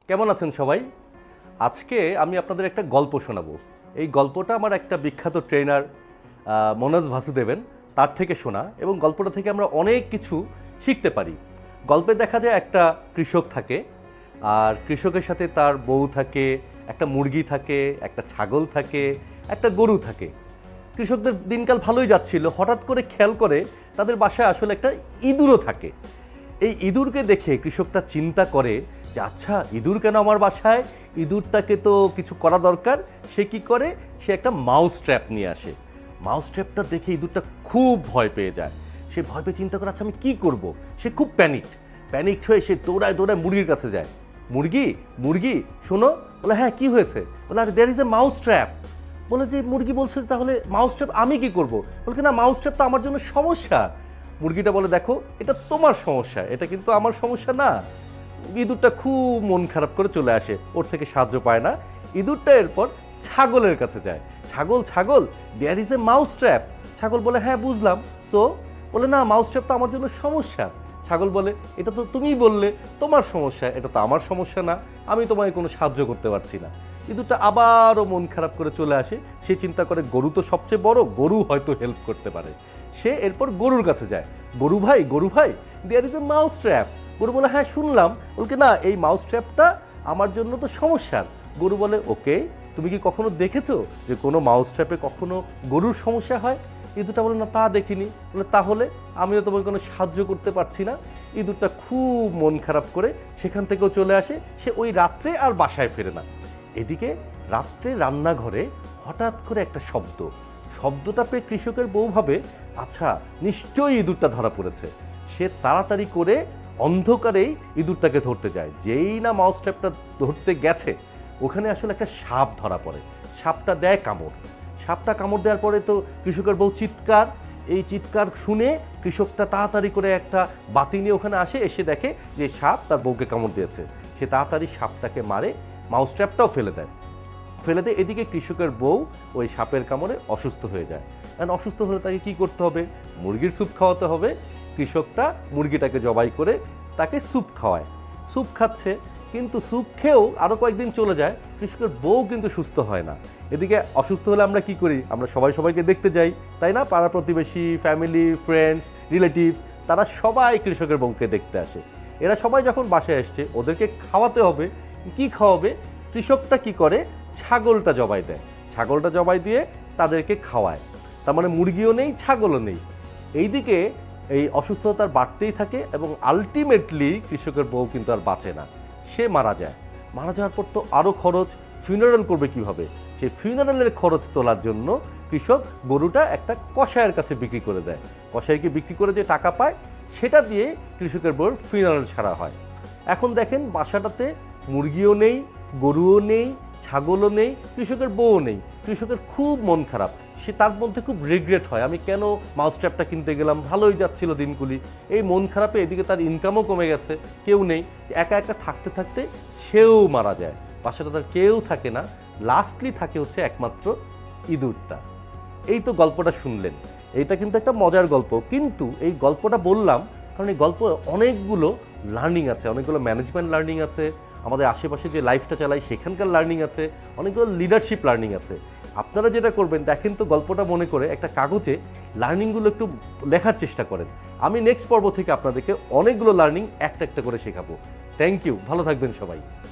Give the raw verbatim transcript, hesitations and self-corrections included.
কেমন আছেন সবাই? আজকে আমি আপনাদের একটা গল্প শোনাবো। এই গল্পটা আমার একটা বিখ্যাত ট্রেনার মনোজ ভাসুদেবন তার থেকে শোনা, এবং গল্পটা থেকে আমরা অনেক কিছু শিখতে পারি। গল্পে দেখা যায় একটা কৃষক থাকে, আর কৃষকের সাথে তার বউ থাকে, একটা মুরগি থাকে, একটা ছাগল থাকে, একটা গরু থাকে। কৃষকদের দিনকাল ভালোই যাচ্ছিল, হঠাৎ করে খেয়াল করে তাদের বাসায় আসলে একটা ইঁদুরও থাকে। এই ইঁদুরকে দেখে কৃষকটা চিন্তা করে যে আচ্ছা, ইঁদুর কেন আমার বাসায়, ইঁদুরটাকে তো কিছু করা দরকার। সে কি করে, সে একটা মাউস ট্র্যাপ নিয়ে আসে। মাউস ট্র্যাপটা দেখে ইঁদুরটা খুব ভয় পেয়ে যায়। সে ভয় পেয়ে চিন্তা করে আচ্ছা আমি কী করব। সে খুব প্যানিক প্যানিক হয়ে সে দৌড়ায় দৌড়ায় মুরগির কাছে যায়। মুরগি মুরগি শোনো। বলে হ্যাঁ কি হয়েছে? বলে আর there is a mouse trap. বলে যে মুরগি বলছে তাহলে মাউস ট্র্যাপ আমি কি করব? বলে না, মাউস ট্র্যাপ তো আমার জন্য সমস্যা। মুরগিটা বলে দেখো, এটা তোমার সমস্যা, এটা কিন্তু আমার সমস্যা না। ইঁদুরটা খুব মন খারাপ করে চলে আসে, ওর থেকে সাহায্য পায় না। ইঁদুরটা এরপর ছাগলের কাছে যায়। ছাগল ছাগল there is a mouse trap. ছাগল বলে হ্যাঁ বুঝলাম। সো বলে না, মাউস ট্র্যাপ তো আমার জন্য সমস্যা। ছাগল বলে এটা তো তুমিই বললে তোমার সমস্যা, এটা তো আমার সমস্যা না, আমি তোমায় কোনো সাহায্য করতে পারছি না। ইঁদুরটা আবারও মন খারাপ করে চলে আসে। সে চিন্তা করে গরু তো সবচেয়ে বড়, গরু হয়তো হেল্প করতে পারে। সে এরপর গরুর কাছে যায়। গরু ভাই গরু ভাই there is a mouse trap. গরু বলে হ্যাঁ শুনলাম। বলকে না, এই মাউস ট্র্যাপটা আমার জন্য তো সমস্যার। গরু বলে ওকে, তুমি কি কখনো দেখেছো যে কোনো মাউস ট্র্যাপে কখনো গরুর সমস্যা হয়? ইঁদুরটা বলে না, তা দেখিনি। বলে তাহলে আমিও তোমাকে কোনো সাহায্য করতে পারছি না। ইঁদুরটা খুব মন খারাপ করে সেখান থেকেও চলে আসে। সে ওই রাত্রে আর বাসায় ফেরে না। এদিকে রাত্রে রান্নাঘরে হঠাৎ করে একটা শব্দ শব্দটা পেয়ে কৃষকের বউ ভাবে আচ্ছা নিশ্চয়ই ইঁদুরটা ধরা পড়েছে। সে তাড়াতাড়ি করে অন্ধকারেই ইঁদুরটাকে ধরতে যায়। যেই না মাউস ট্র্যাপটা ধরতে গেছে, ওখানে আসলে একটা সাপ ধরা পড়ে। সাপটা দেয় কামড়। সাপটা কামড় দেওয়ার পরে তো কৃষকের বউ চিৎকার। এই চিৎকার শুনে কৃষকটা তাড়াতাড়ি করে একটা বাতি নিয়ে ওখানে আসে। এসে দেখে যে সাপ তার বউকে কামড় দিয়েছে। সে তাড়াতাড়ি সাপটাকে মারে, মাউস ট্র্যাপটাও ফেলে দেয়। ফেলে দেয় এদিকে কৃষকের বউ ওই সাপের কামড়ে অসুস্থ হয়ে যায়। কারণ অসুস্থ হলে তাকে কি করতে হবে? মুরগির স্যুপ খাওয়াতে হবে। কৃষকটা মুরগিটাকে জবাই করে তাকে স্যুপ খাওয়ায়। স্যুপ খাচ্ছে, কিন্তু স্যুপ খেয়েও আরও কয়েকদিন চলে যায়, কৃষকের বউ কিন্তু সুস্থ হয় না। এদিকে অসুস্থ হলে আমরা কি করি? আমরা সবাই সবাইকে দেখতে যাই, তাই না? পাড়া প্রতিবেশী, ফ্যামিলি, ফ্রেন্ডস, রিলেটিভস, তারা সবাই কৃষকের বউকে দেখতে আসে। এরা সবাই যখন বাসায় আসছে, ওদেরকে খাওয়াতে হবে। কি খাওয়াবে? কৃষকটা কি করে, ছাগলটা জবাই দেয়। ছাগলটা জবাই দিয়ে তাদেরকে খাওয়ায়। তার মানে মুরগিও নেই, ছাগলও নেই। এইদিকে এই অসুস্থতার বাড়তেই থাকে, এবং আলটিমেটলি কৃষকের বউ কিন্তু আর বাঁচে না, সে মারা যায়। মারা যাওয়ার পর তো আরও খরচ, ফিউনারাল করবে কিভাবে? সেই ফিউনারালের খরচ তোলার জন্য কৃষক গরুটা একটা কসাইয়ের কাছে বিক্রি করে দেয়। কসাইকে বিক্রি করে যে টাকা পায়, সেটা দিয়ে কৃষকের বউর ফিউনারাল সারা হয়। এখন দেখেন বাসাটাতে মুরগিও নেই, গরুও নেই, ছাগলও নেই, কৃষকের বউও নেই। কৃষকের খুব মন খারাপ। সে তার মধ্যে খুব রিগ্রেট হয়, আমি কেন মাউস ট্র্যাপটা কিনতে গেলাম, ভালোই যাচ্ছিল দিনগুলি। এই মন খারাপে এদিকে তার ইনকামও কমে গেছে, কেউ নেই। একা একা থাকতে থাকতে সেও মারা যায়। বাসাটা তার কেউ থাকে না। লাস্টলি থাকে হচ্ছে একমাত্র ইঁদুরটা। এই তো গল্পটা শুনলেন। এইটা কিন্তু একটা মজার গল্প, কিন্তু এই গল্পটা বললাম কারণ এই গল্প অনেকগুলো লার্নিং আছে, অনেকগুলো ম্যানেজমেন্ট লার্নিং আছে, আমাদের আশেপাশে যে লাইফটা চালাই সেখানকার লার্নিং আছে, অনেকগুলো লিডারশিপ লার্নিং আছে। আপনারা যেটা করবেন, দেখেন তো গল্পটা মনে করে একটা কাগজে লার্নিংগুলো একটু লেখার চেষ্টা করেন। আমি নেক্সট পর্ব থেকে আপনাদেরকে অনেকগুলো লার্নিং একটা একটা করে শেখাবো। থ্যাংক ইউ, ভালো থাকবেন সবাই।